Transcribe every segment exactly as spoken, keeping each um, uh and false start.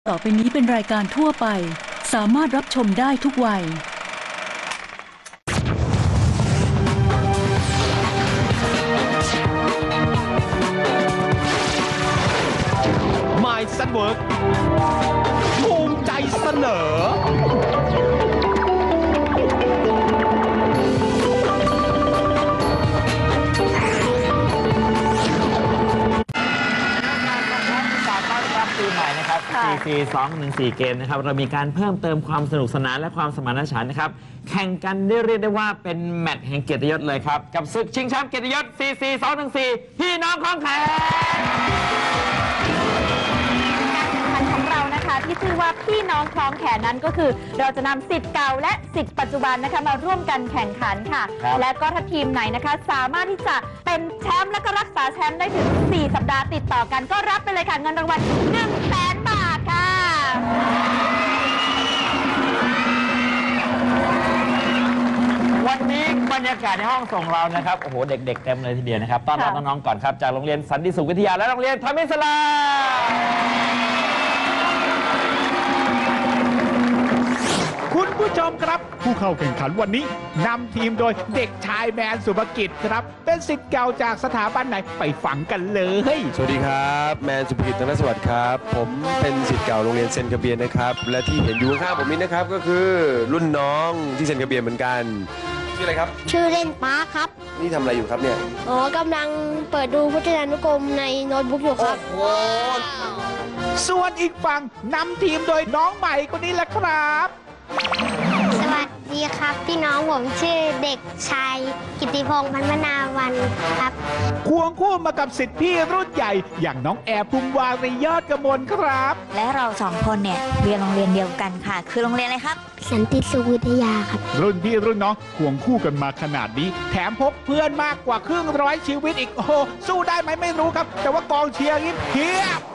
ต่อไปนี้เป็นรายการทั่วไปสามารถรับชมได้ทุกวัย My Sunwork ภูมิใจเสนอปีใหม่นะครับ ซี ซี สอง หนึ่ง สี่ เกมนะครับเรามีการเพิ่มเติมความสนุกสนานและความสมานฉันท์นะครับแข่งกันได้เรียกได้ว่าเป็นแมตช์แห่งเกียรติยศเลยครับกับศึกชิงแชมป์เกียรติยศ ซี ซี สอง หนึ่ง สี่ พี่น้องของแขกการแข่งขันของเรานะคะที่ชื่อว่าพี่น้องคล้องแขนนั้นก็คือเราจะนำสิทธิ์เก่าและสิทธิ์ปัจจุบันนะคะมาร่วมกันแข่งขันค่ะและก็ถ้าทีมไหนนะคะสามารถที่จะเป็นแชมป์และก็รักษาแชมป์ได้ถึงสี่สัปดาห์ติดต่อกันก็รับไปเลยค่ะเงินรางวัลหนึ่งแสนบาทค่ะวันนี้บรรยากาศในห้องส่งเรานะครับโอ้โหเด็กๆเต็มเลยทีเดียวนะครับต้อนรับน้องๆก่อนครับจากโรงเรียนสันติสุขวิทยาและโรงเรียนธรรมิศลาคุณผู้ชมครับผู้เข้าแข่งขันวันนี้นำทีมโดยเด็กชายแมนสุภกิจครับเป็นศิษย์เก่าจากสถาบันไหนไปฟังกันเลยสวัสดีครับแมนสุภกิจธนสวัสดิ์ครับผมเป็นศิษย์เก่าโรงเรียนเซนต์กระเบียนนะครับและที่เห็นอยู่ข้างผมนี้นะครับก็คือรุ่นน้องที่เซนต์กระเบียนเหมือนกันชื่ออะไรครับชื่อเล่นป้าครับนี่ทำอะไรอยู่ครับเนี่ยอ๋อกำลังเปิดดูพจนานุกรมในโน้ตบุ๊กอยู่ครับโอ้ส่วนอีกฝั่งนำทีมโดยน้องใหม่คนนี้แหละครับสวัสดีครับพี่น้องผมชื่อเด็กชายกิติพงษ์พันวนาวันครับควงคู่มากับศิษย์พี่รุ่นใหญ่อย่างน้องแอร์ภูมิวารียอดกมลครับและเราสองคนเนี่ยเรียนโรงเรียนเดียวกันค่ะคือโรงเรียนอะไรครับสันติสุขวิทยาครับรุ่นพี่รุ่นน้องควงคู่กันมาขนาดนี้แถมพกเพื่อนมากกว่าครึ่งร้อยชีวิตอีกโอ้โหสู้ได้ไหมไม่รู้ครับแต่ว่ากองเชียร์ยิ้มเพียบ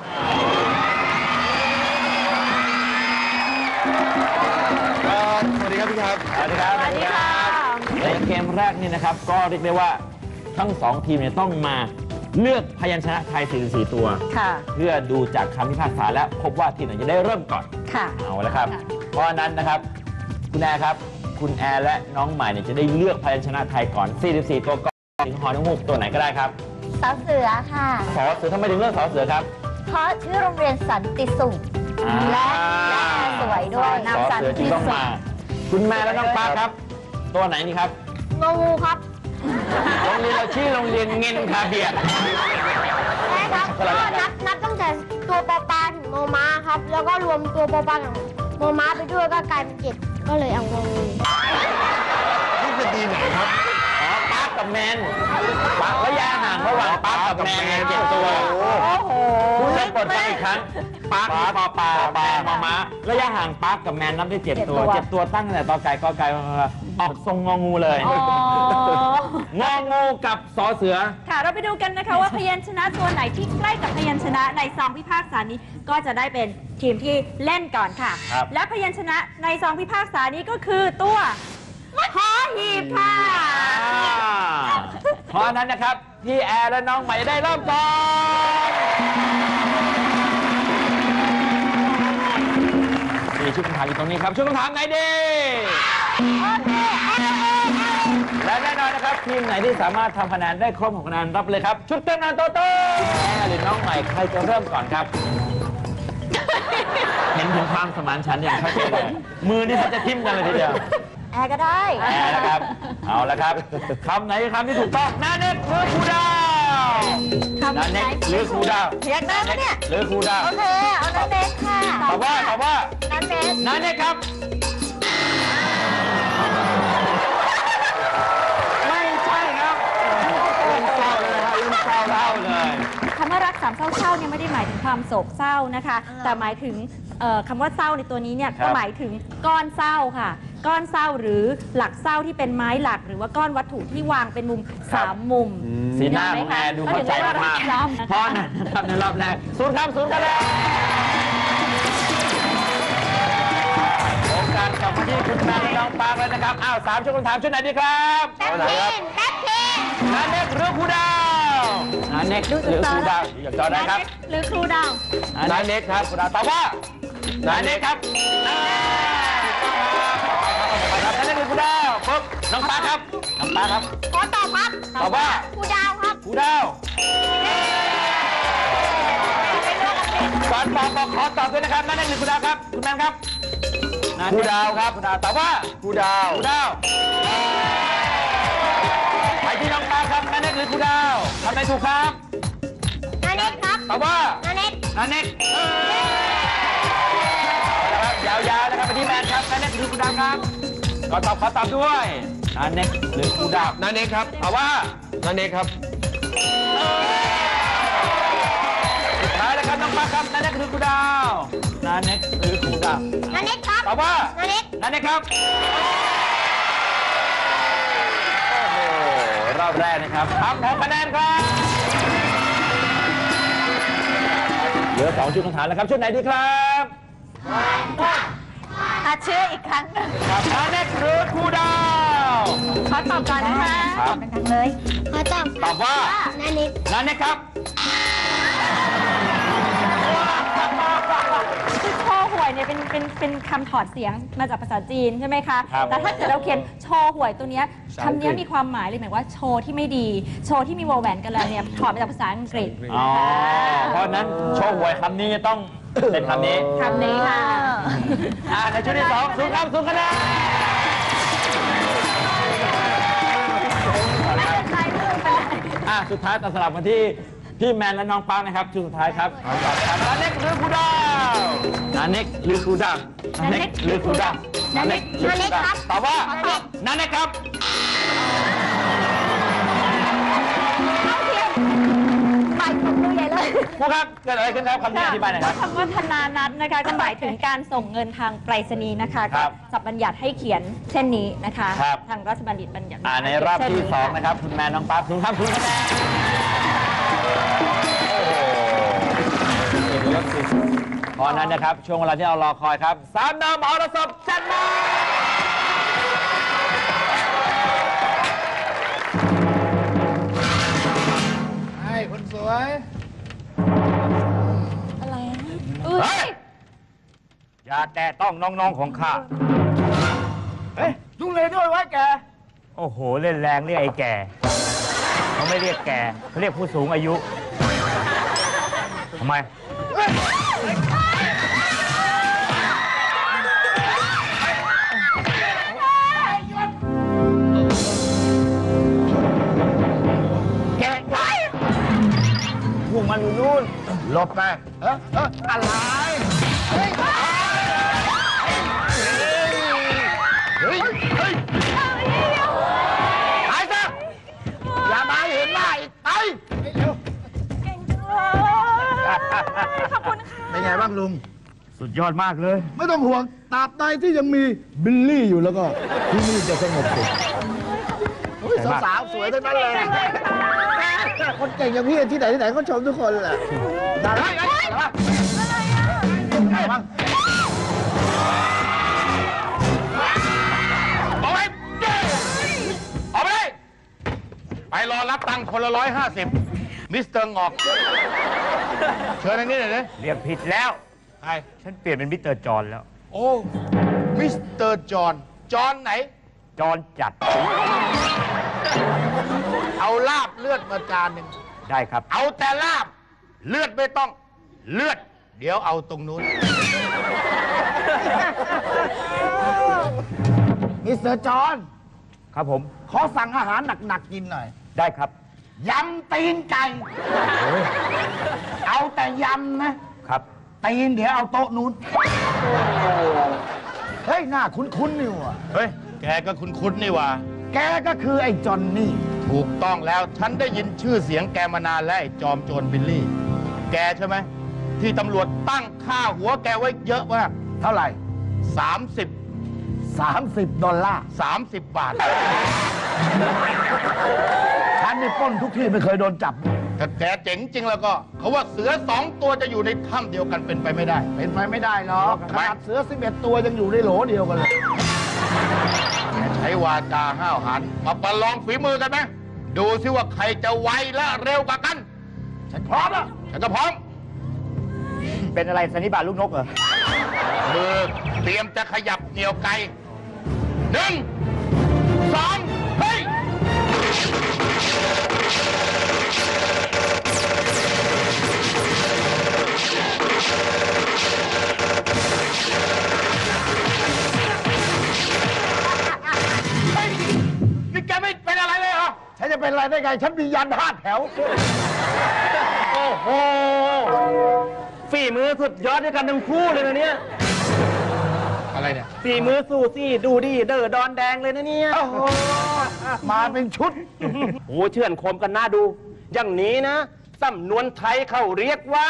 สวัสดีครับพี่ครับสวัสดีครับสวัสดีค่ะในเกมแรกนี่นะครับก็เรียกได้ว่าทั้งสองทีมเนี่ยต้องมาเลือกพยัญชนะไทยสี่สิบสี่ตัวเพื่อดูจากคำพิพากษาและพบว่าทีมไหนจะได้เริ่มก่อนเอาละครับเพราะนั้นนะครับคุณแอร์ครับคุณแอร์และน้องใหม่เนี่ยจะได้เลือกพยัญชนะไทยก่อนสี่สิบสี่ตัวก่อนถึงหอนุมูกตัวไหนก็ได้ครับสอเสือค่ะสอเสือทำไมถึงเลือกสอเสือครับเพราะชื่อโรงเรียนสันติสุขและและสวยด้วยนำสันติสุขคุณแม่และน้องป้าครับตัวไหนนี่ครับงองูครับโรงเรียนเราชื่อโรงเรียนเงินคาเบียดใช่ครับก็นับนับตั้งแต่ตัวปอปลาถึงโมม้าครับแล้วก็รวมตัวปอปลากับโมม้าไปด้วยก็กลายเป็นเจ็ดก็เลยเอางองูนี่เป็นดีไหนครับอ๋อป้ากับแมนป้าระยะห่างระหว่างป้ากับแมนเจ็ดตัวโอ้โหคุณเล่นบทกันอีกครั้งป้าปอปลาแมนมาม้าระยะห่างป้ากับแมนนับได้เจ็ดตัวเจ็ดตัวตั้งแต่ตอไก่กอไก่ออกทรงงองูเลยงองูกับสอเสือค่ะเราไปดูกันนะคะว่าพยัญชนะตัวไหนที่ใกล้กับพยัญชนะในซองพิพากษานี้ก็จะได้เป็นทีมที่เล่นก่อนค่ะและพยัญชนะในซองพิพากษานี้ก็คือตัวหอหีบค่ะเพราะนั้นนะครับพี่แอร์และน้องใหม่ได้เริ่มก่อนมีชุดคำถามอยู่ตรงนี้ครับชุดคำถามไหนดีและแน่นอนนะครับทีมไหนที่สามารถทำคะแนนได้ครบหกคะแนนรับเลยครับชุดเต็มนานโตโต้หรือน้องใหม่ใครจะเริ่มก่อนครับเห็นถึงความสมานฉันท์อย่างชัดเจนเลยมือนี่เขาจะทิ่มกันเลยทีเดียวแอร์ก็ได้แอร์นะครับเอาละครับคำไหนคำที่ถูกต้องนาเน็กหรือครูดาวนาเน็กหรือครูดาวเรียกได้ไหมเนี่ยหรือครูดาวโอเคเอานาเน็กค่ะตอบว่าตอบว่านาเน็กนาเน็กครับไม่ใช่ครับเล่นเศร้าเลยครับเล่นเศร้าเล่าเลยคำว่ารักสามเศร้าเศร้าเนี่ยไม่ได้หมายถึงความโศกเศร้านะคะแต่หมายถึงคำว่าเศร้าในตัวนี้เนี่ยก็หมายถึงก้อนเศร้าค่ะก้อนเศร้าหรือหลักเศร้าที่เป็นไม้หลักหรือว่าก้อนวัตถุที่วางเป็นมุมสามมุมสีหน้าของแอร์ดูเข้าใจมากเพราะนั้นนะครับในรอบแรกศูนย์ครับศูนย์กันแล้วโอกาสกลับมาที่คุณแม่น้องปางแล้วนะครับอ้าวสามชุดคำถามชุดไหนดีครับแป๊บทีนแป๊บทีนนาเน็กหรือครูดาวนาเน็กหรือครูดาวอยากจอได้ครับหรือครูดาวนาเน็กครับครูดาวตอบว่านาเน็กครับนาเน็กหรือครูดาวปุ๊บน้องปาครับน้องปาครับขอตอบครับตอบว่าครูดาวครับครูดาวก่อนตอบบอกขอตอบด้วยนะครับนาเน็กหรือครูดาวครับคุณแมนครับครูดาวครับครูดาวตอบว่าครูดาวครูดาวไปที่น้องปาครับนาเน็กหรือครูดาวทำไมถูกครับนาเน็กครับตอบว่านาเน็กนาเน็กนะครับยาวๆนะครับไปที่แมนครับนาเน็กหรือครูดาวครับขอตอบขอตอบด้วยนาเน็กหรือครูดาวนาเน็กครับตอบว่านาเน็กครับสุดท้ายแล้วครับน้องปาครับนาเน็กหรือครูดาวนาเน็กหรือครูดาวนาเน็กครับตอบว่านาเน็กนาเน็กครับโอ้โหรอบแรกนะครับทำของคะแนนครับเหลือสองชุดคำถามแล้วครับชุดไหนดีครับหาชื่ออีกครั้งหนึ่งครับนาเน็กหรือครูดาวขอตอบก่อนนะคะครับตอบดังๆเลยขอตอบตอบว่านาเน็กนาเน็กครับคือโชว์หวยเนี่ยเป็นเป็นเป็นคำถอดเสียงมาจากภาษาจีนใช่ไหมคะครับแต่ถ้าเกิดเราเขียนโชว์หวยตัวเนี้ยคำเนี้ยมีความหมายเลยหมายว่าโชว์ที่ไม่ดี โชว์ที่มีวอลแหวนกันแล้วเนี่ยถอดมาจากภาษาอังกฤษอ๋อเพราะฉะนั้นโชว์หวยคำนี้จะต้องเป็นคำนี้คำนี้ค่ะอ่าในชุดที่สองศูนย์ครับศูนย์คะแนนอ่าสุดท้ายตัดสลับมาที่พี่แมนและน้องปังนะครับชุดสุดท้ายครับขอตอบครับนาเน็กหรือครูดาวนาเน็กหรือครูดาวนาเน็กหรือครูดาวนาเน็กหรือครูดาวตอบว่านาเน็กครับไปปรบมือใหญ่เลยครูครับเกิดอะไรขึ้นครับคำนี้อธิบายหน่อยครับคำว่าธนานัตนะคะก็หมายถึงการส่งเงินทางไปรษณีย์นะคะคก็รับจับบัญญัติให้เขียนเช่นนี้นะคะครับทางราชบัณฑิตบัญญัติอ่าในรอบที่สองนะครับคุณแมนน้องปั๊บคุณครับคุณคะแนนโอ้โหเพราะนั้นนะครับช่วงเวลาที่เรารอคอยครับสามดาวมหรสพจัดมาให้คนสวยอะไรเฮ้ยอย่าแตะต้องน้องๆของข้าเฮ้ยยุ่งเลยด้วยวะแกโอ้โห เล่นแรงเรียกไอ้แก่ เขาไม่เรียกแก่เขาเรียกผู้สูงอายุ ทำไม แกไว้พวกมันอยู่นู่นหลบไปเออเอออะไรเฮ้ยเฮ้ยเฮ้ยหายซะอย่ามาเห็นหน้าอีกไปเก่งจังเลยขอบคุณค่ะเป็นไงบ้างลุงสุดยอดมากเลยไม่ต้องห่วงตราบใดที่ยังมีบิลลี่อยู่แล้วก็ ที่นี่จะสงบสุขโอ้ยสาวๆสวยทั้งนั้นเลย คนเก่งอย่างพี่ที่ไหนที่ไหนเขาชมทุกคนแหละได้ไหมอะไรวะอะไรบ้างเอาไปเอาไปเลยไปรอรับตังค์คนละร้อยห้าสิบมิสเตอร์งอก เชิญทางนี้หน่อยเลยเรียกผิดแล้วใครฉันเปลี่ยนเป็นมิสเตอร์จอนแล้วโอ้มิสเตอร์จอห์นจอห์นไหนจอนจัดเอาลาบเลือดมาจานหนึ่งได้ครับเอาแต่ลาบเลือดไม่ต้องเลือด เดี๋ยวเอาตรงนู้นมิสเตอร์จอห์นครับผมขอสั่งอาหารหนักๆกินหน่อยได้ครับยำตีนไก่ เอาแต่ยำนะครับ ตีนเดี๋ยวเอาโต๊ะนู้น เฮ้ย หน้าคุ้นๆนี่ว่ะเฮ้ย แกก็คุ้นๆนี่ว่าแกก็คือไอ้จอนนี่ถูกต้องแล้ว ฉันได้ยินชื่อเสียงแกมานานแล้วไอ้จอมโจรบิลลี่ แกใช่ไหม ที่ตำรวจตั้งค่าหัวแกไว้เยอะมากเท่าไหร่สามสิบสามสิบดอลลาร์สามสิบบาทฉันนี่ปล้นทุกที่ไม่เคยโดนจับถ้าแกเจ๋งจริงแล้วก็ เขาว่าเสือสองตัวจะอยู่ในถ้ำเดียวกันเป็นไปไม่ได้เป็นไปไม่ได้หรอกขทำไมนาดเสือสิบเอ็ดตัวยังอยู่ในโหลเดียวกันเลยแกใช้วาจาห้าวหัน มาประลองฝีมือกันไหมดูซิว่าใครจะไวและเร็วกว่ากันฉันพร้อมแล้วฉันก็พร้อมเป็นอะไรสันนิบาตลูกนกเหรอมือเตรียมจะขยับเหนี่ยวไกหนึ่งสองเฮ้ยนี่แกไม่เป็นอะไรเลยเหรอฉันจะเป็นอะไรได้ไง ฉันมียันห้าแถวโอ้โหฝีมือสุดยอดด้วยกันทั้งคู่เลยนะเนี่ยอะไรเนี่ยฝีมือสู้ซี่ดูดิเดอดอนแดงเลยนะเนี่ยโอ้โห มาเป็นชุดโอ้เชื่อนคมกันน่าดู อย่างนี้นะสำนวนไทยเขาเรียกว่า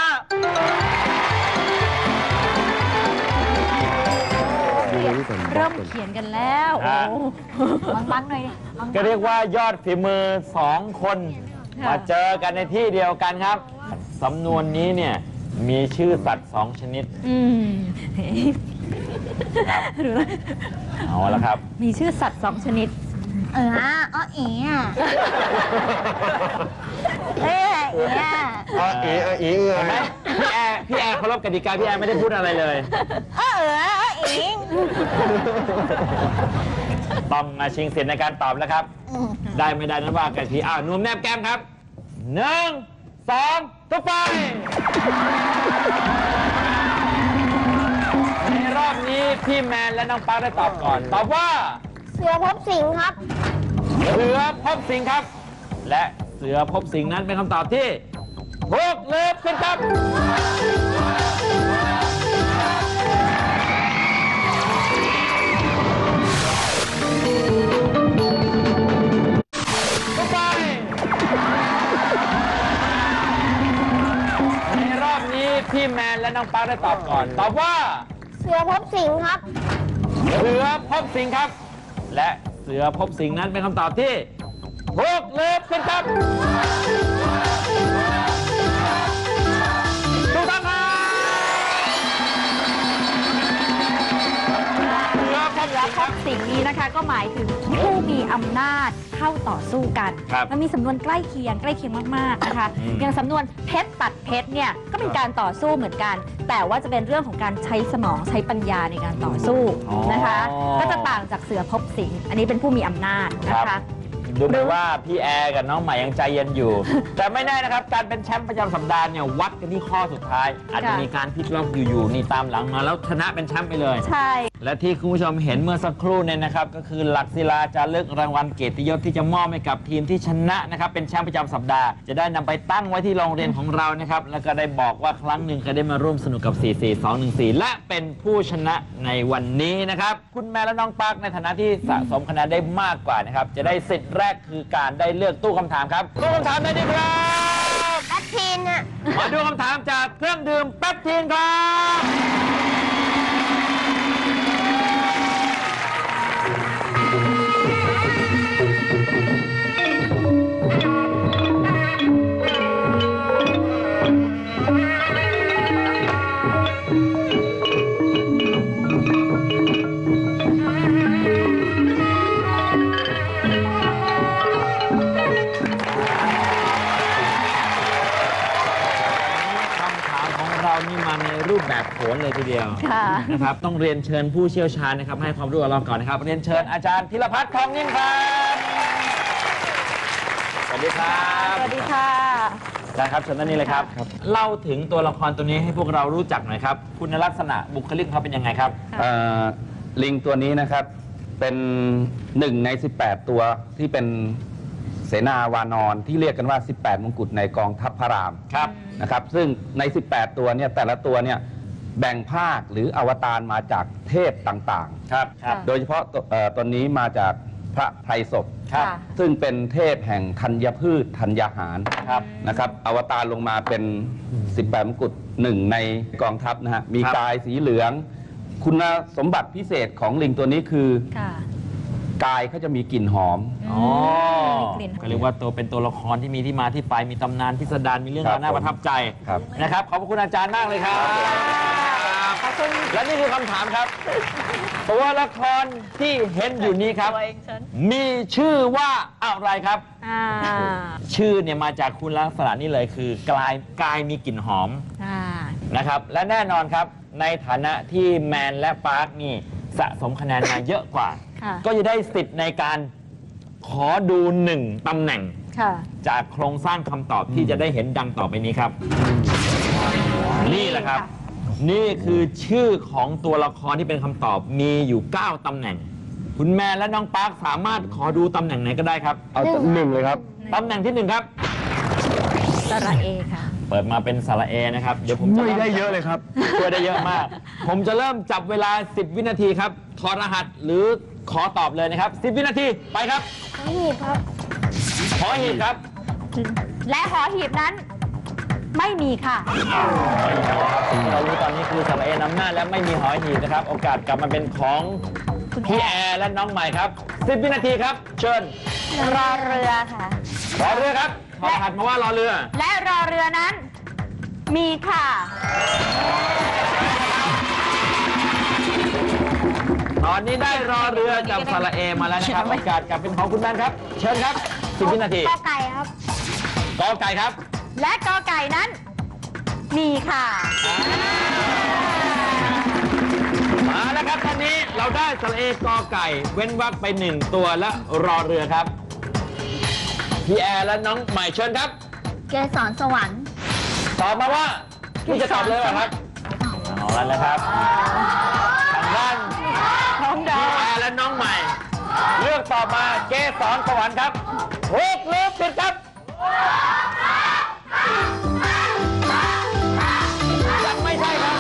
เริ่มเขียนกันแล้วอ่ะโอ้บังบังๆหน่อยดิบังๆก็เรียกว่ายอดฝีมือสองคนค่ะมาเจอกันในที่เดียวกันครับสำนวนนี้เนี่ยมีชื่อสัตว์สองชนิดอืมครับรู้แล้วเอาละครับมีชื่อสัตว์สองชนิดเอออ้อเอ๋อะเอ้ยเอ๋อะอ๋อเอ๋อเอ๋เอือเห็นไหมพี่แอร์พี่แอร์เคารพกติกาพี่แอร์ไม่ได้พูดอะไรเลยเออเอ๋อเอ๋ต้องมาชิงสิทธิ์ในการตอบแล้วครับ ได้ไม่ได้นั้นว่ากันทีอ้าวนุ่มแนบแก้มครับหนึ่งสองตุ๊กไป ในรอบนี้พี่แมนและน้องปาร์คได้ตอบก่อน ตอบว่าเสือพบสิงห์ครับเสือพบสิงห์ครับ และเสือพบสิงห์นั้นเป็นคำตอบที่ถูกหรือผิดครับต่อไปในรอบนี้พี่แมนและน้องปาร์คได้ตอบก่อน ตอบว่าเสือพบสิงห์ครับเสือพบสิงห์ครับ และเสือพบสิงห์นั้นเป็นคำตอบที่ถูกหรือผิดครับถูกต้องครับเสือพบเสือสิงห์พครับ บสิงห์นี้นะคะก็หมายถึงผู้มีอำนาจเข้าต่อสู้กันครับมันมีสำนวนใกล้เคียงใกล้เคียงมากๆนะคะอืมอย่างสำนวนเพชรตัดเพชรเนี่ยก็เป็นการต่อสู้เหมือนกัน แต่ว่าจะเป็นเรื่องของการใช้สมองใช้ปัญญาในการต่อสู้นะคะ ก็จะต่างจากเสือพบสิงห์อันนี้เป็นผู้มีอำนาจนะคะดูเหมือนว่าพี่แอร์กับน้องใหม่ยังใจเย็นอยู่ แต่ไม่แน่นะครับ การเป็นแชมป์ประจำสัปดาห์เนี่ยวัดกันที่ข้อสุดท้าย อาจจะมีการพลิกล็อกอยู่ๆนี่ตามหลังมาแล้วชนะเป็นแชมป์ไปเลยใช่และที่คุณผู้ชมเห็นเมื่อสักครู่เนี่ยนะครับก็คือหลักศิลาจารึกรางวัลเกียรติยศที่จะมอบให้กับทีมที่ชนะนะครับเป็นแชมป์ประจำสัปดาห์จะได้นำไปตั้งไว้ที่โรงเรียนของเรานะครับแล้วก็ได้บอกว่าครั้งหนึ่งเคยได้มาร่วมสนุกกับ สี่ สี่ สอง หนึ่ง สี่ และเป็นผู้ชนะในวันนี้นะครับคุณแม่และน้องปาร์คในฐานะที่สะสมคะแนนได้มากกว่านะครับจะได้สิทธิ์แรกคือการได้เลือกตู้คำถามครับตู้คำถามได้ดีครับแอดทีนอ่ะมาดูคำถามจากเครื่องดื่มแป๊บทีนครับนี่มาในรูปแบบโขนเลยทีเดียวค่ะนะครับต้องเรียนเชิญผู้เชี่ยวชาญนะครับให้ความรู้กับเราก่อนนะครับเรียนเชิญอาจารย์ธีรพัฒน์ทองนิ่มครับสวัสดีครับสวัสดีค่ะอาจารย์ครับเชิญด้านนี้เลยครับเล่าถึงตัวละครตัวนี้ให้พวกเรารู้จักหน่อยครับคุณลักษณะบุคลิกเขาเป็นยังไงครับเอ่อลิงตัวนี้นะครับเป็นหนึ่งใน สิบแปด ตัวที่เป็นเสนาวานอนที่เรียกกันว่า สิบแปด มงกุฎในกองทัพพระรามครับนะครับซึ่งใน สิบแปด ตัวเนี่ยแต่ละตัวเนี่ยแบ่งภาคหรืออวตารมาจากเทพต่างครับครับๆ โดยเฉพาะตัวเอ่อตนนี้มาจากพระไพรศพครับซึ่งเป็นเทพแห่งธัญพืชธัญญาหารครับนะครับอวตารลงมาเป็น สิบแปด มงกุฎหนึ่งในกองทัพนะฮะมีครับกายสีเหลือง คุณสมบัติพิเศษของลิงตัวนี้คือค่ะกายเขาจะมีกลิ่นหอมอ๋อมีกลิ่นหอมก็เรียกว่าตัวเป็นตัวละครที่มีที่มาที่ไปมีตำนานพิสดารมีเรื่องราวน่าประทับใจครับนะครับขอบพระคุณอาจารย์มากเลยครับขอบคุณและนี่คือคำถามครับ ตัวละครที่เห็นอยู่นี้ครับตัวเองฉันมีชื่อว่าอะไรครับอ่าชื่อเนี่ยมาจากคุณลักษณะนี่เลยคือกายกายมีกลิ่นหอมอ่านะครับและแน่นอนครับในฐานะที่แมนและปาร์คนี่สะสมคะแนนมาเยอะกว่า ก็จะได้สิทธิ์ในการขอดูหนึ่งตำแหน่งจากโครงสร้างคำตอบที่จะได้เห็นดังต่อไปนี้ครับ นี่แหละครับ นี่คือชื่อของตัวละครที่เป็นคำตอบมีอยู่เก้าตำแหน่งคุณแมนและน้องปาร์คสามารถขอดูตำแหน่งไหนก็ได้ครับเอาหนึ่งเลยครับตำแหน่งที่หนึ่งครับสระเอค่ะเปิดมาเป็นสระเอนะครับเดี๋ยวผมจะไม่ได้เยอะเลยครับช่วยได้เยอะมาก ผมจะเริ่มจับเวลาสิบวินาทีครับถอดรหัสหรือขอตอบเลยนะครับสิบวินาทีไปครับหอหีบครับหอหีบครับและหอหีบนั้นไม่มีค่ะสิ่งที่เรารู้ตอนนี้คือสระเอนำหน้าและไม่มีหอหีบนะครับโอกาสกลับมาเป็นของพี่แอร์และน้องใหม่ครับสิบวินาทีครับเชิญรอเรือค่ะรอเรือครับถอดรหัสมาว่ารอเรือและรอเรือนั้นมีค่ะตอนนี้ได้รอเรือกับสระเอมาแล้วนะครับโอกาสกลับเป็นของคุณแมนครับเชิญครับสิบวินาทีกอไก่ครับกอไก่ครับและกอไก่นั้นมีค่ะมาแล้วครับตอนนี้เราได้สระเอกอไก่เว้นวรรคไปหนึ่งตัวและรอเรือครับพี่แอร์และน้องใหม่เชิญครับเกสรสวรรค์ตอบมาว่าพี่จะตอบเลยเหรอครับเอาแล้วนะครับทางด้านพี่แอร์และน้องใหม่เลือกตอบมาเกสรสวรรค์ครับถูกหรือผิดครับยังไม่ใช่ครับ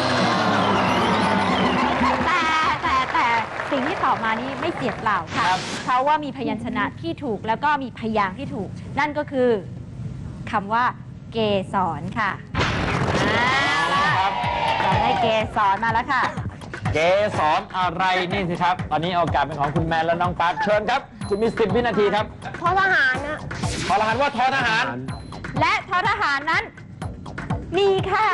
แต่แต่แต่สิ่งที่ตอบมานี่ไม่เสียเปล่าค่ะเพราะว่ามีพยัญชนะที่ถูกแล้วก็มีพยางค์ที่ถูกนั่นก็คือคำว่าเกสรค่ะเราได้เกสรมาแล้วค่ะเกสรอะไรนี่สิครับตอนนี้โอกาสเป็นของคุณแมนและน้องปาร์คเชิญครับคุณมีสิบวินาทีครับทอทหารนะทอทหารว่าทอทหารและทอทหารนั้นมีค่ะ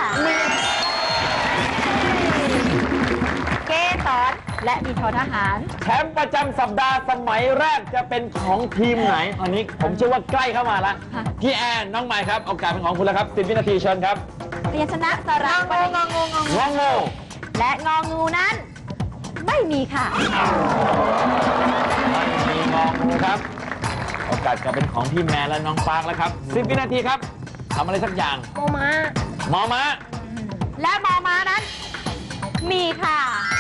เกสรและมีทอทหารแชมป์ประจำสัปดาห์สมัยแรกจะเป็นของทีมไหนตอนนี้ผมเชื่อว่าใกล้เข้ามาแล้วพี่แอนน้องใหม่ครับโอกาสเป็นของคุณแล้วครับสิบวินาทีเชิญครับพยัญชนะสระงงงงงงงและงองูนั้นไม่มีค่ะไม่มีงองูครับโอกาสจะเป็นของพี่แมนและน้องปาร์คแล้วครับสิบวินาทีครับทำอะไรสักอย่างมอม้ามอม้าและมอม้านั้นมีค่ะ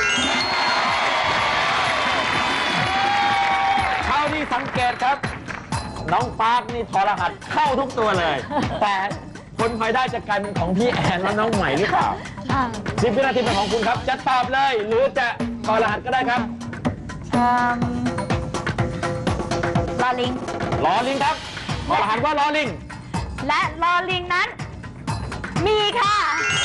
เท่าที่สังเกตครับน้องปาร์คนี่ทรหัสเข้าทุกตัวเลยแต่คนภายได้จะกลายเป็นของพี่แอนและน้องใหม่หรือเปล่าสิบวินาทีเป็นของคุณครับจะตอบเลยหรือจะทรหัสก็ได้ครับลอลิงลอลิงครับทรหัสว่าลอลิงและลอลิงนั้นมีค่ะ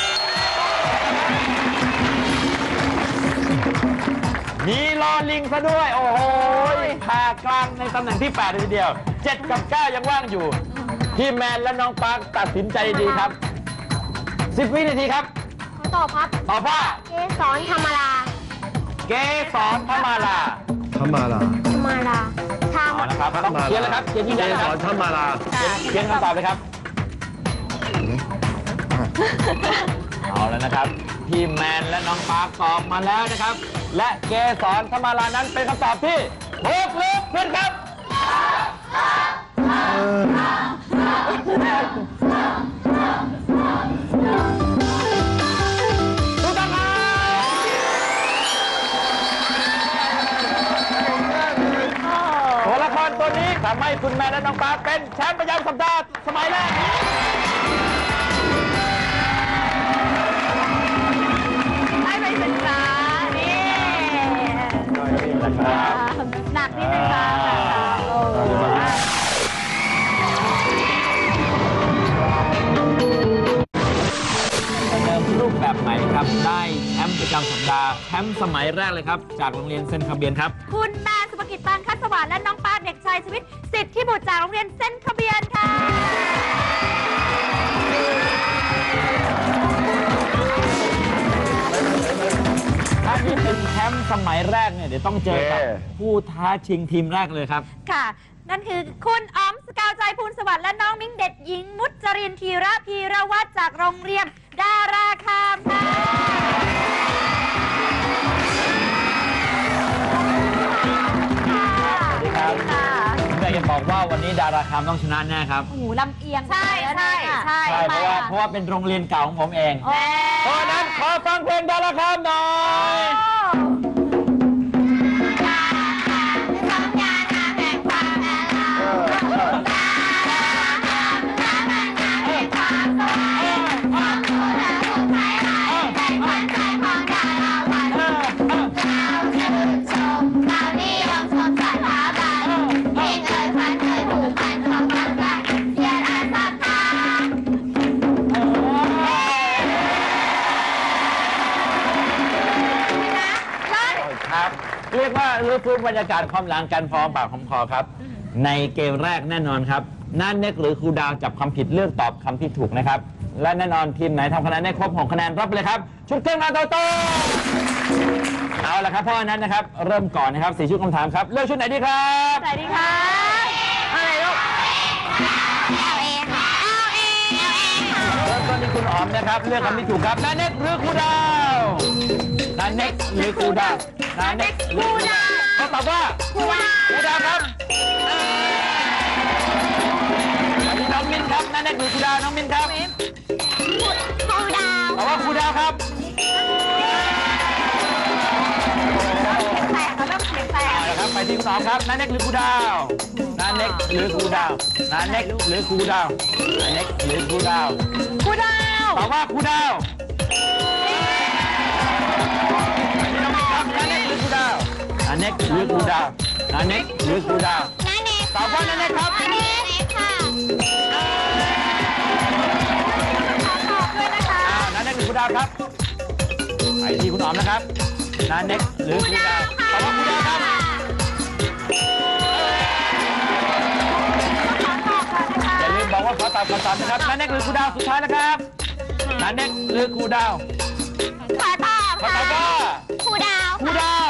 มีลอลิงซะด้วยโอ้โหผ่ากลางในตำแหน่งที่แปดเลยทีเดียวเจ็ดกับเก้ายังว่างอยู่พี่แมนและน้องปาร์คตัดสินใจดีครับสิบวินาทีครับขอตอบครับตอบว่าเกสรธรรมราเกสรธรรมราธรรมราธรรมราทางนะครับต้องเขียนเลยครับเขียนที่ไหนครับธรรมราเขียนคำตอบเลยครับเอาแล้วนะครับพี่แมนและน้องปาร์คตอบมาแล้วนะครับและเกสรธรรมรานั้นเป็นคำตอบที่ถูกหรือผิดครับถูกต้องครับตัวละครตัวนี้ทำให้คุณแม่และน้องปาร์คเป็นแชมป์ประจำสัปดาห์สมัยแรกได้ไปศึกษานี่หนักนิดนึงค่ะรูปแบบไหนครับได้แชมป์ประจำสัปดาห์แชมป์สมัยแรกเลยครับจากโรงเรียนเซนต์คาเบียนครับคุณแมนสุภกิจปานคัสวรรค์และน้องปาร์คเด็กชายชีวิตสิทธิ์ที่บุตรจากโรงเรียนเซนต์คาเบียนค่ะถ้านี่เป็นแชมป์สมัยแรกเนี่ยเดี๋ยวต้องเจอกับผู้ท้าชิงทีมแรกเลยครับค่ะนั่นคือคุณอ๋อมสกาวใจภูลสวัสดิ์และน้องมิ้งเด็ดหญิงมุจรินธีระพีรวัตรจากโรงเรียนดาราคามค่ะสวัสดีครับผมอยากจะบอกว่าวันนี้ดาราคามต้องชนะแน่ครับโอ้โหลำเอียงใช่ใช่ใช่ใช่เพราะว่าเพราะว่าเป็นโรงเรียนเก่าของผมเอง เพราะฉะนั้นขอฟังเพลงดาราคามหน่อย เรียกว่ารื้อฟื้นบรรยากาศความหลังกันพร้อมปากหอมคอครับ ในเกมแรกแน่นอนครับนั่นเน็กหรือครูดาวจับคำผิดเลือกตอบคำที่ถูกนะครับและแน่นอนทีมไหนทำคะแนนได้ครบหกคะแนนรับไปเลยครับชุดเครื่องมาโตโต้เอาละครับเพราะฉะนั้นนะครับเริ่มก่อนนะครับสี่ชุดคำถามครับเลือกชุดไหนดีครับไหนดีคะอะไรลูกเอาเองเอาเองเอาเองค่ะเริ่มต้นที่คุณอ๋อมนะครับเลือกคำที่ถูกครับนั่นเน็กหรือครูดาวนั่นเน็กหรือครูดาวนั่นเน็กหรือครูดาวเขาตอบว่าครูดาวครูดาวครับน้องมินครับนั่นเน็กหรือครูดาวน้องมินครับครูดาวตอบว่าครูดาวครับแตกเขาต้องเสียงแตกเอาละครับไปที่คุณอ๋อมครับนั่นเน็กหรือครูดาวนั่นเน็กหรือครูดาวนั่นเน็กหรือครูดาวนั่นเน็กหรือครูดาวครูดาวตอบว่าครูดาวนี่น้องมินครับนั่นเน็กหรือครูดาวนั่นเน็กหรือครูดาวนั่นเน็กหรือครูดาวนั่นเน็กตอบว่านั่นเน็กครับนั่นเน็กค่ะขอตอบด้วยนะคะนั่นเน็กหรือครูดาวครับไปที่คุณอ๋อมนะครับนั่นเน็กหรือครูดาวตอบว่าครูดาวครับอย่าลืมบอกว่าขอตอบคำตอบนะครับนั่นเน็กหรือครูดาวสุดท้ายนะครับนั่นเน็กหรือครูดาวขอตอบขอตอบว่าครูดาวครูดาว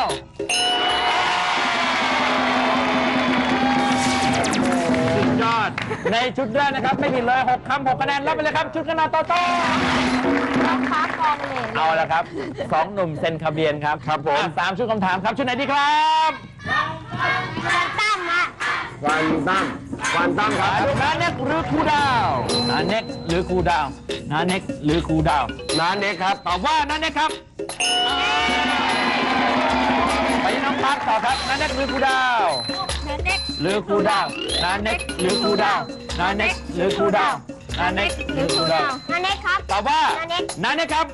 สุดยอดในชุดแรกนะครับไม่ผิดเลยหกคำหกคะแนนรับไปเลยครับชุดคะแนนโตโต้น้องฟ้ากองเหลวเอาละครับสองหนุ่มเซ็นคาเบียนครับครับผมสามชุดคำถามครับชุดไหนดีครับวันตั้มอะวันตั้มวันตั้มครับนาเน็กหรือครูดาวนาเน็กหรือครูดาวนาเน็กหรือครูดาวนาเน็กครับตอบว่านาเน็กครับไปที่น้องปาร์คต่อครับนาเน็กหรือครูดาวนาเน็กหรือครูดาวนาเน็กหรือครูดาวนาเน็กหรือครูดาวนาเน็กหรือครูดาวนาเน็กครับตอบว่านาเน็กครับ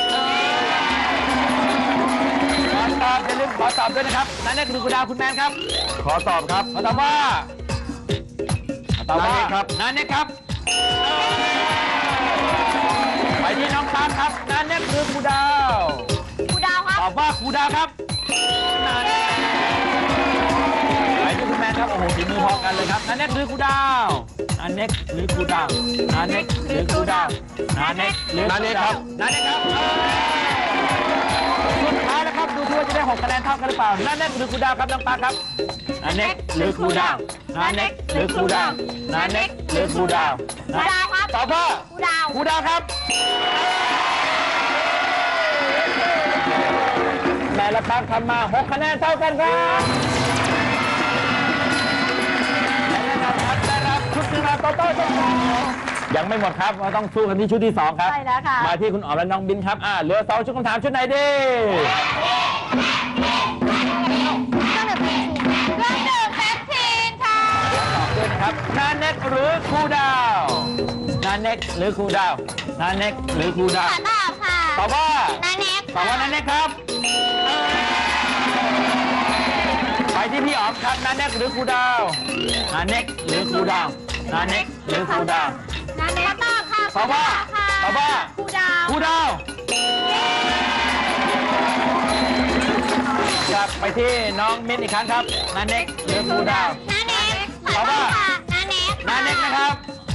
ขอตอบอย่าลืมขอตอบด้วยนะครับนาเน็กหรือครูดาวคุณแมนครับขอตอบครับขอตอบว่าตอบว่าครับนาเน็กครับไปที่น้องตาลครับนาเน็กหรือครูดาวครูดาวครับตอบว่าครูดาวครับไปที่คุณแมนครับโอ้โหฝีมือพอกันเลยครับนาเน็กหรือครูดาวนาเน็กหรือครูดาวนาเน็กหรือครูดาวนาเน็กหรือนาเน็กครับนาเน็กครับสุดท้ายนะครับดูที่ว่าจะได้หกคะแนนเท่ากันหรือเปล่านาเน็กหรือครูดาวครับน้องปาครับนาเน็กหรือครูดาวนาเน็กหรือครูดาวนาเน็กหรือครูดาวครูดาวครับตอบว่าครูดาวครูดาวครับแม่ละปางทำมาหกคะแนนเท่ากันครับและแน่นอนครับได้รับชุดที่มาโตโต้เจ้าของยังไม่หมดครับเราต้องสู้กันที่ชุดที่สองครับใช่แล้วค่ะมาที่คุณอ๋อมและน้องบินครับอ่าเหลือสองชุดคำถามชุดไหนดีครับนาเน็กหรือครูดาวนาเน็กหรือครูดาวนาเน็กหรือครูดาวขอตอบค่ะตอบว่านาเน็กตอบว่านาเน็กครับไปที่พี่อ๋อมครับนาเน็กหรือครูดาวนาเน็กหรือครูดาวนาเน็กหรือครูดาวนาเน็กตอบค่ะตอบว่าตอบว่าครูดาวครูดาวกลับไปที่น้องมิ้นอีกครั้งครับนาเน็กหรือครูดาวนาเน็กตอบว่านาเน็กนาเน็กนะครับ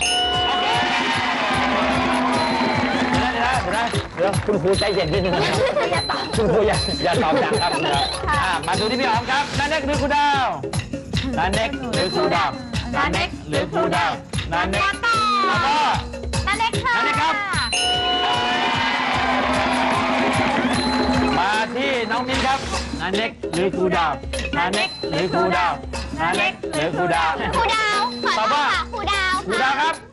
เดี๋ยวนะเดี๋ยวนะเดี๋ยวคุณครูใจเย็นนิดนึงนะคุณครูอย่าอย่าตอบดังครับมาดูที่พี่อ๋อมครับนาเน็กหรือครูดาวนาเน็กหรือครูดาวนาเน็กหรือครูดาวนาเน็กแล้วก็นาเน็กค่ะนาเน็กครับมาที่น้องมิ้นครับนาเน็กหรือครูดาวนาเน็กหรือครูดาวนาเน็กหรือครูดาวครูดาวขอตอบโทว่าษค่ะครูดาวครูดาวครับ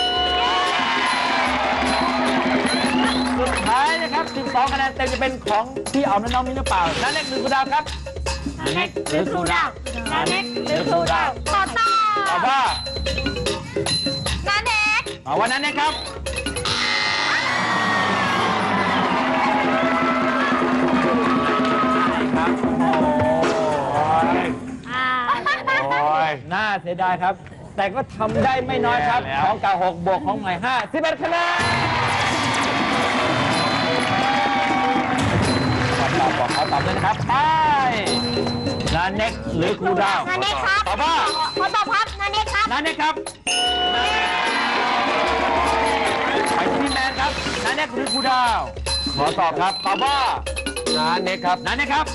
สุดท้ายนะครับสิบสองคะแนนเต็มจะเป็นของพี่อ๋อมและน้องมิ้นหรือเปล่านาเน็กหรือครูดาวครับนาเน็กหรือครูดาวนาเน็กหรือครูดาวขอตอบตอบว่านาเน็กตอบว่านาเน็กครับครับโอ้ยอ่าโอ้ยน่าเสียดายครับ แต่ก็ทำได้ไม่น้อยครับ ของเก่าหกบวกของใหม่ห้าสิบเอ็ดคะแนนตอบบอกเขาตอบเลยนะครับไปนาเน็กหรือครูดาวนาเน็กครับตอบว่าขอตอบครับนาเน็กครับนาเน็กครับไปที่พี่แมนครับนาเน็กหรือครูดาวขอตอบครับตอบว่านาเน็กครับนาเน็กครับ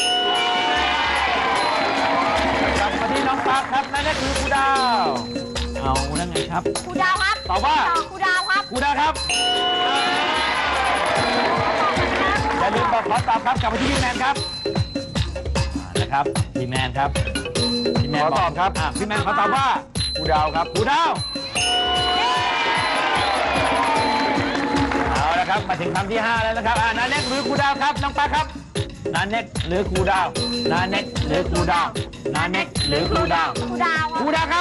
กลับมาที่น้องปาร์คครับนาเน็กหรือครูดาวเอานั่นไงครับครูดาวครับตอบว่าครูดาวครับครูดาวครับอย่าลืมบอกขอตอบครับกลับมาที่พี่แมนครับนะครับพี่แมนครับพี่แมนขอตอบครับอ่ะพี่แมนขอตอบว่าครูดาวครับครูดาวเอาละครับมาถึงคำที่ห้าแล้วนะครับอ่านาเน็กหรือครูดาวครับน้องปาครับนาเน็กหรือครูดาวนาเน็กหรือครูดาวนาเน็กหรือครูดาวครูดาวครูดาวครับ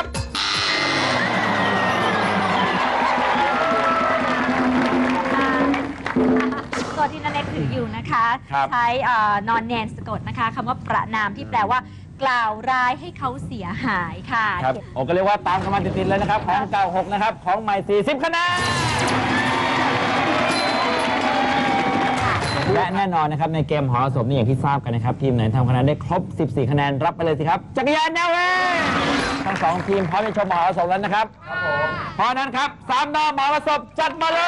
ตัวที่นาเน็กถืออยู่นะคะครับใช้นอนแนนสะกดนะคะคำว่าประนามที่แปลว่ากล่าวร้ายให้เขาเสียหายค่ะครับโอ้ก็เรียกว่าตามกันมาติดๆเลยนะครับของเก่าหกนะครับของใหม่สี่สิบคะแนนและแน่นอนนะครับในเกมหอสมนี่อย่างที่ทราบกันนะครับทีมไหนทำคะแนนได้ครบสิบสี่คะแนนรับไปเลยสิครับจักรยานแนวเวทั้งสองทีมพร้อมจะชมมหรสพแล้วนะครับเพราะนั้นครับสามดาวมหรสพจัดมาเลย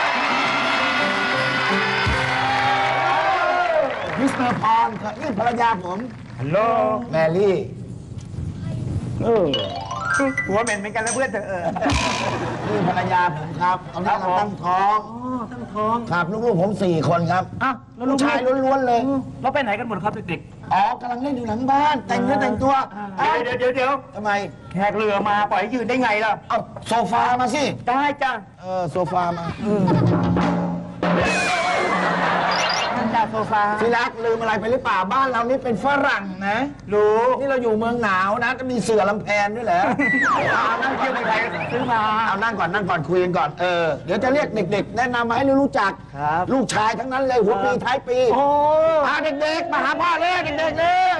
มิสเตอร์พรครับนี่ภรรยาผมฮัลโหลแมรี่เออหัวเหม็นเหมือนกันแล้วเพื่อนเธอเออนี่ภรรยาผมครับตอนนี้ครับผมกำลังตั้งท้องตั้งท้องครับลูกๆผมสี่คนครับอ้าวแล้วลูลูกกชายล้วนๆเลยเราไปไหนกันหมดครับเด็กอ๋อกำลังเล่นอยู่หลังบ้าน แต่งเนื้อแต่งตัวๆเดี๋ยวเดี๋ยวเดี๋ยวทำไมแขกเรือมาปล่อยให้ยืนได้ไงล่ะเอาโซฟามาสิได้จ้ะเออโซฟามานั่งจากโซฟาที่รักลืมอะไรไปหรือเปล่าบ้านเรานี่เป็นฝรั่งนะรู้นี่เราอยู่เมืองหนาวนะก็มีเสือลำแพนด้วยเหรอเอานั่งเที่ยวไปซื้อมาเอานั่งก่อนนั่งก่อนคุยกันก่อนเออเดี๋ยวจะเรียกเด็ก ๆ แนะนำมาให้รู้จักครับลูกชายทั้งนั้นเลยหัวปีท้ายปีโอ้มาเด็กๆมาหาพ่อเลยเด็กๆเลย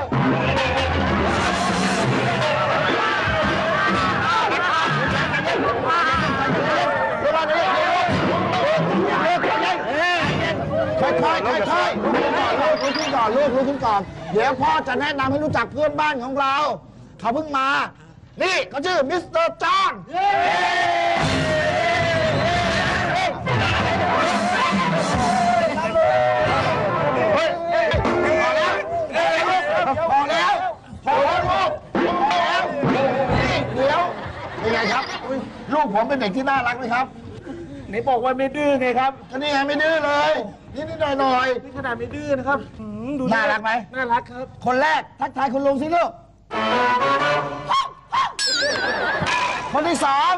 ค่อยๆค่อยๆลุกขึ้นก่อนลุกขึ้นก่อนลูกลุกขึ้นก่อนเดี๋ยวพ่อจะแนะนำให้รู้จักเพื่อนบ้านของเรา เขาเพิ่งมา นี่เขาชื่อมิสเตอร์จอห์นพอแล้วพอแล้วพอแล้วลูกพอแล้วนี่เดี๋ยวเป็นไงครับลูกผมเป็นเด็กที่น่ารักไหมครับไหนบอกว่าไม่ดื้อไงครับก็นี่ไงไม่ดื้อเลยนิดนิดหน่อยหน่อยนี่ขนาดไม่ดื้อนะครับดูน่ารักไหมน่ารักครับคนแรกทักทายคุณลุงสิลูกคนที่สอง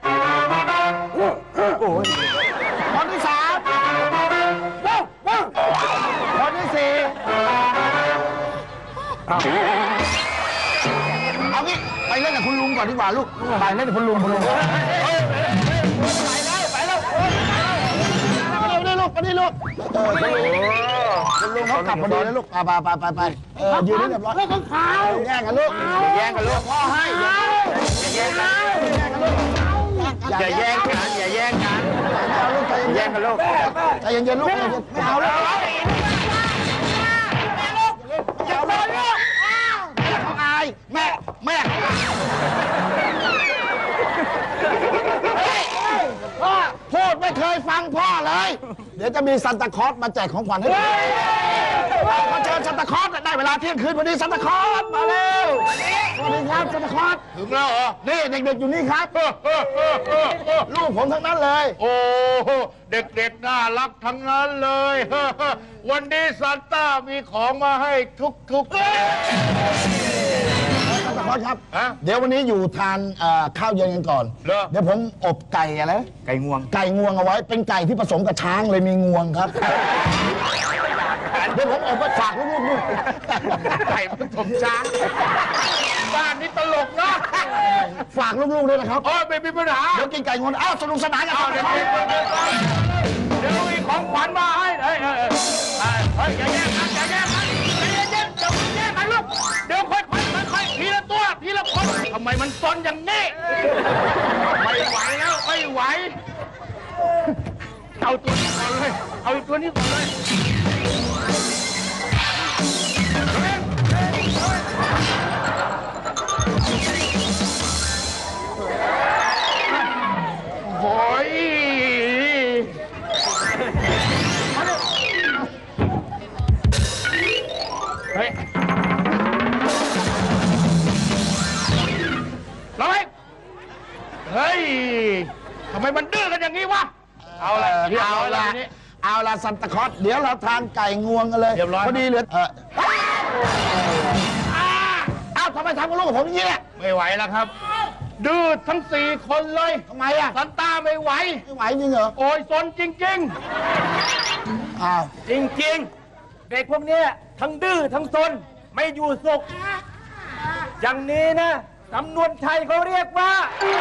คนที่สามคนที่สี่เอางี้ไปเล่นกับคุณลุงก่อนดีกว่าลูกไปเล่นกับคุณลุงคุณลุงไปแล้วไปแล้วไปนี่ลูกไปนี่ลูกคุณลุงเขากลับมาดีแล้วลูกไปไปไปไปเออยืนให้เรียบร้อยลูกของเขาแย่งกันลูกแย่งกันลูกพ่อให้อย่าแย่งกันอย่าแย่งกันอย่าแย่งกันแย่งกันลูกใจเย็นๆลูกไม่เอาลูกอย่าเอาลูกเขาอายแม่แม่พ่อพูดไม่เคยฟังพ่อเลยเดี๋ยวจะมีซันตาคลอสมาแจกของขวัญให้ขอเชิญซันตาคลอสได้เวลาเที่ยงคืนวันนี้ซันตาคลอสมาเร็วสวัสดีครับซันตาคลอสถึงแล้วเหรอนี่เด็กๆอยู่นี่ครับลูกผมทั้งนั้นเลยโอ้โหเด็กๆน่ารักทั้งนั้นเลย วันนี้ซานต้ามีของมาให้ทุกๆซันตาคลอสครับฮะเดี๋ยววันนี้อยู่ทานเอ่อข้าวเย็นกันก่อนเหรอเดี๋ยวผมอบไก่อะไรไก่งวงไก่งวงเอาไว้เป็นไก่ที่ผสมกับช้างเลยมีงวงครับ เดี๋ยวผมอบไปฝากลูกๆด้วยไก่ผสมช้างบ้านนี้ตลกนะฝากลูกๆด้วยนะครับโอ้ยไม่มีปัญหาเดี๋ยวกินไก่งวงอ้าวสนุกสนานกันเอาเดี๋ยวเดี๋ยวเดี๋ยวเดี๋ยวมีของขวัญมาให้เฮ้ยเฮ้ยเฮ้ยอย่าแย่งกันอย่าแย่งกันอย่าแย่งกันเดี๋ยวแย่งกันลูกเดี๋ยวค่อยๆค่อยๆทีละตัวทีละคนทำไมมันซนอย่างนี้ไม่ไหวแล้วไม่ไหวเอาตัวนี้ก่อนเลยเอาตัวนี้ก่อนเลยโอ้ยเฮ้ยร้อยเฮ้ยทำไมมันดื้อกันอย่างนี้วะเอาละเอาละทีนี้เอาละซันตาคลอสเดี๋ยวเราทานไก่งวงกันเลยเรียบร้อยพอดีเหลือเอออ้าวทำไมทำกับลูกกับผมอย่างนี้เนี่ยไม่ไหวแล้วครับ ดื้อทั้งสี่คนเลยทำไมอ่ะซันต้าไม่ไหวไม่ไหวจริงเหรอโอ้ยซนจริงอ้าวจริงๆ เด็กพวกเนี้ยทั้งดื้อทั้งซนไม่อยู่สุข อย่างนี้นะสำนวนไทยเขาเรียกว่า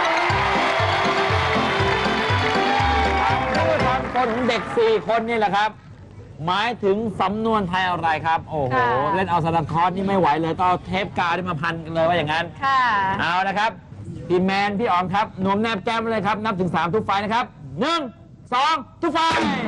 ความดื้อความซนของเด็กสี่คนนี่แหละครับ หมายถึงสำนวนไทยอะไรครับ โอ้โหค่ะเล่นเอาสลักคอร์สนี่ไม่ไหวเลยต้องเอาเทปกาวที่มาพันกันเลยว่าอย่างนั้นค่ะเอานะครับ พี่แมน พี่ออมครับนวมแนบแก้มไปเลยครับ นับถึงสามทุกไฟนะครับหนึ่งสองทุกไฟ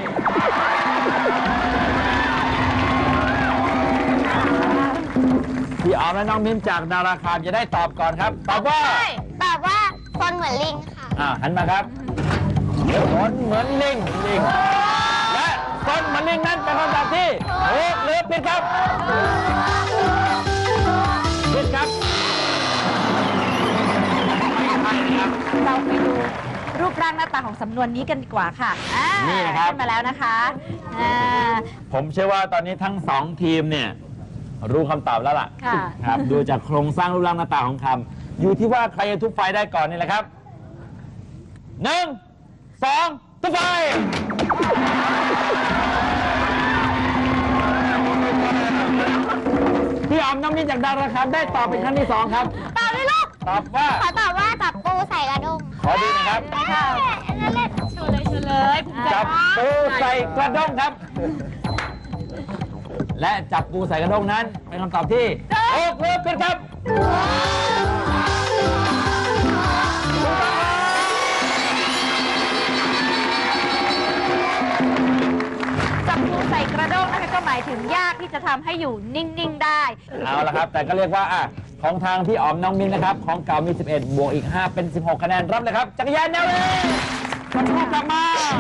พี่ออมและน้องมิ้นจากดาราคามจะได้ตอบก่อนครับ ตอบว่าตอบว่าคนเหมือนลิงค่ะอ่าหันมาครับคนเหมือนลิงลิง และคนเหมือนลิงนั้นเป็นคำตอบที่ถูกหรือผิดครับผิดครับเราไปดูรูปร่างหน้าตาของสำนวนนี้กันดีกว่าค่ะอ่านี่นะครับขึ้นมาแล้วนะคะอ่าผมเชื่อว่าตอนนี้ทั้งสองทีมเนี่ยรู้คำตอบแล้วล่ะค่ะครับ ดูจากโครงสร้างรูปร่างหน้าตาของคำอยู่ที่ว่าใครจะทุบไฟได้ก่อนนี่แหละครับหนึ่งสองทุบไฟ พี่ออมน้องมิ้นจากดาราครับได้ตอบเป็นครั้งที่สองครับตอบเลยลูกตอบว่าขอตอบว่าจับปูใส่กระด้งขอดูหนะครับค่ะนั่นแหละเฉลยเฉลยจับปูใส่กระด้งครับ และจับปูใส่กระด้งนั้นเป็นคำตอบที่ถูกหรือผิดครับจับปูใส่กระด้งนะคะก็หมายถึงยากที่จะทำให้อยู่นิ่ง ๆ ได้เอาละครับ แต่ก็เรียกว่าอ่ะของทางพี่อ๋อมน้องมินนะครับ ของเก่ามี สิบเอ็ด บวกอีก ห้า เป็น สิบหก คะแนนรับเลยครับ จักรยานแนวเลยกระทู้กลับมา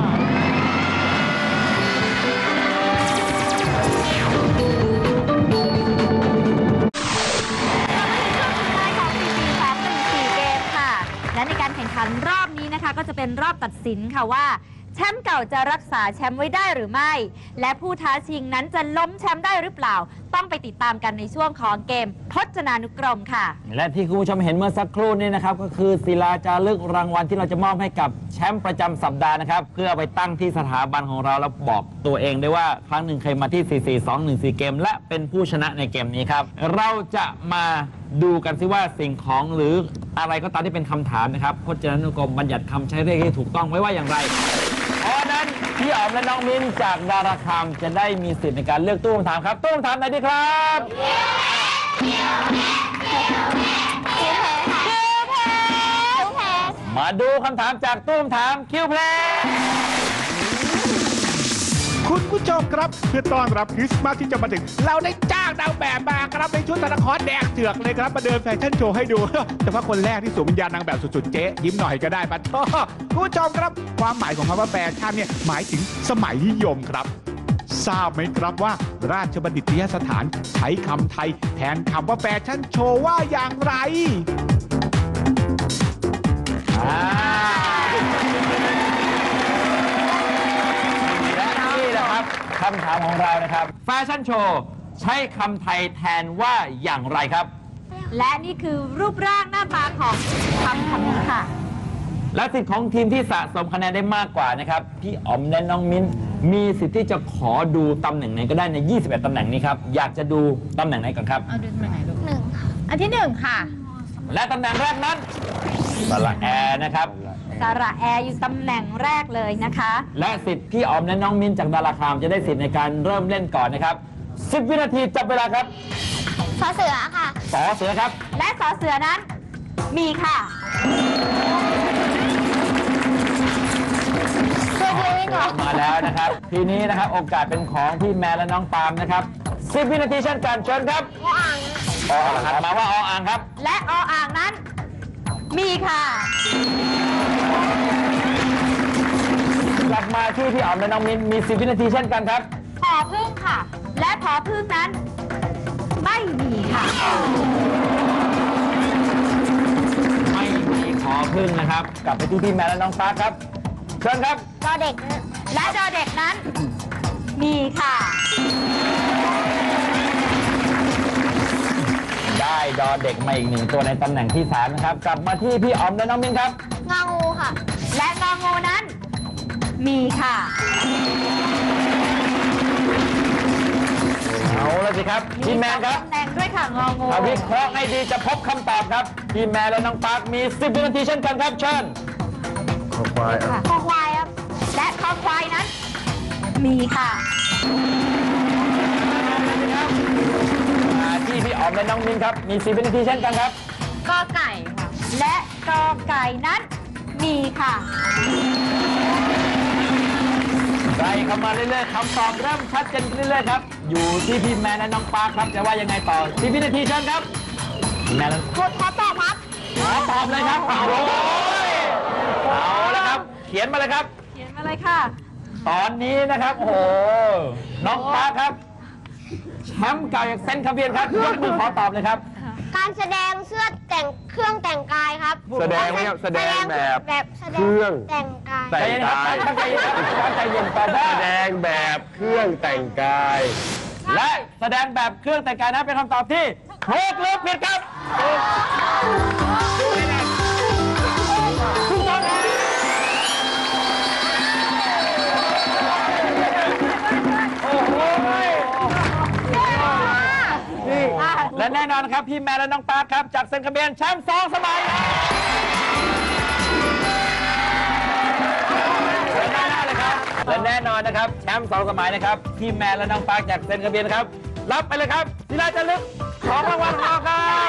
ของ สี่ สี่ สาม หนึ่ง สี่ เกมค่ะ และในการแข่งขันรอบนี้นะคะ ก็จะเป็นรอบตัดสินค่ะว่าแชมป์เก่าจะรักษาแชมป์ไว้ได้หรือไม่ และผู้ท้าชิงนั้นจะล้มแชมป์ได้หรือเปล่า ต้องไปติดตามกันในช่วงของเกมพจนานุกรมค่ะและที่คุณผู้ชมเห็นเมื่อสักครู่นี้นะครับก็คือศิลาจารึกรางวัลที่เราจะมอบให้กับแชมป์ประจำสัปดาห์นะครับเพื่อเอาไปตั้งที่สถาบันของเราแล้วบอกตัวเองได้ว่าครั้งหนึ่งเคยมาที่ สี่ สี่ สอง หนึ่ง สี่ เกม และเป็นผู้ชนะในเกมนี้ครับเราจะมาดูกันซิว่าสิ่งของหรืออะไรก็ตามที่เป็นคำถามนะครับพจนานุกรมบัญญัติคำใช้เรียกที่ถูกต้องไว้ว่าอย่างไรเพราะนั้นพี่อ๋อมและน้องมิ้นจากดาราคามจะได้มีสิทธิ์ในการเลือกตู้คำถามครับตู้คำถามไหนดีครับมาดูคำถามจากตู้คำถามคิวเพลย์คุณผู้ชมครับเพื่อต้อนรับคริสต์มาสที่จะมาถึง เราได้จ้างนางแบบมาครับในชุดซานตาคลอสแดงเถือกเลยครับมาเดินแฟชั่นโชว์ให้ดู แต่ว่าคนแรกที่สวมวิญญาณนางแบบสุดๆเจ๊ยิ้มหน่อยก็ได้ปะท่อคุณผู้ชมครับความหมายของคำว่าแฟชั่นเนี่ยหมายถึงสมัยนิยมครับทราบไหมครับว่า ราชบัณฑิตยสถานใช้คำไทยแทนคำว่าแฟชั่นโชว์ว่าอย่างไรและนี่แหละครับคำถามของเรานะครับแฟชั่นโชว์ใช้คำไทยแทนว่าอย่างไรครับและนี่คือรูปร่างหน้าตาของคำคำนี้ค่ะและสิทธิ์ของทีมที่สะสมคะแนนได้มากกว่านะครับพี่อ๋อมและน้องมิ้นมีสิทธิ์ที่จะขอดูตำแหน่งไหนก็ได้ในยี่สิบเอ็ดตำแหน่งนี้ครับอยากจะดูตำแหน่งไหนก่อนครับเอาดูตำแหน่งไหนลูกหนึ่งค่ะอันที่หนึ่งค่ะและตำแหน่งแรกนั้นสระแอนะครับสระแอร์อยู่ตำแหน่งแรกเลยนะคะและสิทธิ์พี่อ๋อมและน้องมิ้นจากดาราคามจะได้สิทธิ์ในการเริ่มเล่นก่อนนะครับสิบวินาทีจับเวลาครับสอเสือค่ะสอเสือครับและสอเสือนั้นมีค่ะช่วยด้วยก่อนมาแล้วนะครับ ทีนี้นะครับโอกาสเป็นของพี่แมนและน้องปาล์มนะครับสิบวินาทีเช่นกันเชิญครับออ่างครับมาว่าออ่างครับและออ่างนั้นมีค่ะกลับมาที่พี่อ๋อมและน้องมิ้นมีสิบวินาทีเช่นกันครับผอพึ่งค่ะ และผอพึ่งนั้นไม่มีค่ะไม่มีขอพึ่งนะครับ กลับไปที่พี่แมนและน้องปาร์คครับเชิญครับตอเด็กและดอเด็กนั้นมีค่ะได้ดอเด็กมาอีกหนึ่งตัวในตำแหน่งที่สามนะครับ กลับมาที่พี่อ๋อมและน้องมิ้นครับงองูค่ะและงองูนั้นมีค่ะเอาละสิครับพี่แมนครับตำแหน่งด้วยค่ะงองูเอาวิเคราะห์ให้ดีจะพบคำตอบครับพี่แมนและน้องปาร์คมีสิบวินาทีเช่นกันครับเชิญขอควายอ่ะคอควายครับและคอควายนั้นมีค่ะมาที่พี่อ๋อมและน้องมิ้นครับมีสิบวินาทีเช่นกันครับกอไก่ค่ะ และกอไก่นั้นมีค่ะใส่เข้ามาเรื่อยๆคำตอบเริ่มชัดเจนขึ้นเรื่อยๆครับอยู่ที่พี่แมนและน้องปาร์คครับจะว่ายังไงต่อสิบวินาทีเชิญครับพี่แมนและขอขอตอบครับขอตอบเลยครับเอาเอาละครับ เขียนมาเลยครับเขียนมาเลยค่ะตอนนี้นะครับโอ้โหน้องปาร์คครับแชมป์เก่าจากเซนต์คาเบียนครับยกมือขอตอบเลยครับการแสดงเสื้อแต่งเครื่องแต่งกายครับแสดงไหมครับแสดงแบบแบบแสดเครื่องแต่งกายใจเย็นครับตั้งใจเย็นครับตั้งใจเย็นตอบว่าแสดงแบบเครื่องแต่งกายและแสดงแบบเครื่องแต่งกายนั้นเป็นคำตอบที่ถูกหรือผิดครับถูกต้องครับโอ้โหนี่และแน่นอนครับพี่แมนและน้องปาร์คครับจากเซนต์คาเบียนแชมป์สองสมัยครับและแน่นอนเลยครับและแน่นอนนะครับแชมป์สองสมัยนะครับพี่แมนและน้องปาร์คจากเซนต์คาเบียนครับรับไปเลยครับศิลาจารึกของรางวัลของเราครับ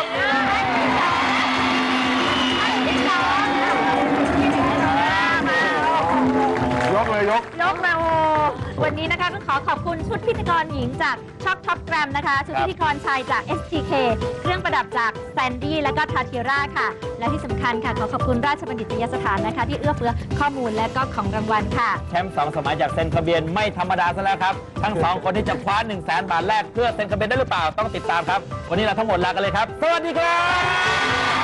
ยกเลยยกยกมาโอวันนี้นะคะต้องขอขอบคุณชุดพิธีกรหญิงจากช็อปท็อปแกรมนะคะ ชุดพิธีกรชายจาก เอส ที เค เครื่องประดับจากแซนดี้และก็ทาเทียร่าค่ะ และที่สำคัญค่ะขอขอบคุณราชบัณฑิตยสถานนะคะ ที่เอื้อเฟื้อข้อมูลและก็ของรางวัลค่ะแชมป์สองสมัยจากเซนต์คาเบียนไม่ธรรมดาซะแล้วครับ ทั้งสองคนที่จะคว้าหนึ่งแสนบาทแรกเพื่อเซนต์คาเบียนได้หรือเปล่าต้องติดตามครับ วันนี้เราทั้งหมดลากันเลยครับ สวัสดีครับ